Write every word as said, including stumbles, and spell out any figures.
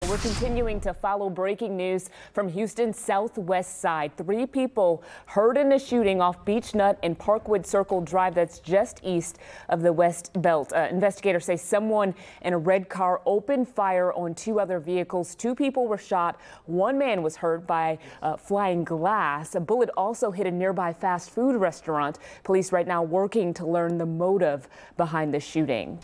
We're continuing to follow breaking news from Houston's southwest side. Three people hurt in a shooting off Beech Nut and Parkwood Circle Drive that's just east of the West Belt. Uh, investigators say someone in a red car opened fire on two other vehicles. Two people were shot. One man was hurt by uh, flying glass. A bullet also hit a nearby fast food restaurant. Police right now working to learn the motive behind the shooting.